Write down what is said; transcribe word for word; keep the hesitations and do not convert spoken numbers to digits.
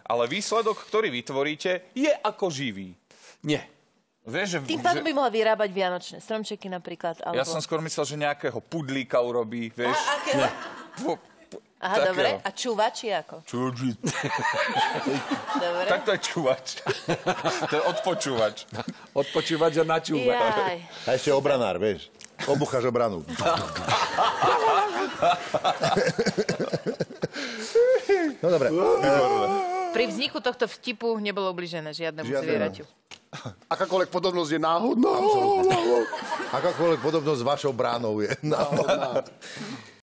ale výsledok, ktorý vytvoríte, je ako živý. Nie. Vieš, že, Tým pádom že... by mohla vyrábať vianočné stromčeky napríklad. Alebo... Ja som skôr myslel, že nejakého pudlíka urobí, vieš. A, akého? Po, po, Aha, takého. dobre. A čúvač je ako? Čúvač. Dobre. Tak to je čúvač. To je odpočúvač. Odpočúvať a načúvať. Jaj. A ešte obranár, vieš. Obucháš obranu. No dobre. Pri vzniku tohto vtipu nebolo ubližené žiadnemu Žiadne. zvieraťu. Akákoľvek podobnosť je náhodná. Akákoľvek podobnosť s vašou bránou je. Náhodná.